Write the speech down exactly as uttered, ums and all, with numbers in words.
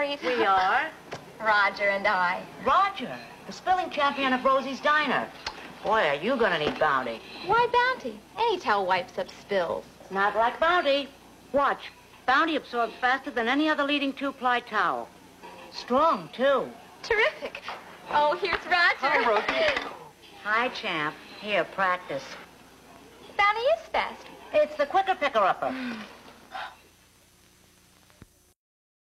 married. We are. Roger and I. Roger, the spilling champion of Rosie's Diner. Boy, are you gonna need Bounty. Why Bounty? Any towel wipes up spills. Not like Bounty. Watch. Bounty absorbs faster than any other leading two-ply towel. Strong, too. Terrific. Oh, here's Roger. Hi, Rosie. Hi, champ. Here, practice. Bounty is fast. It's the quicker picker-upper.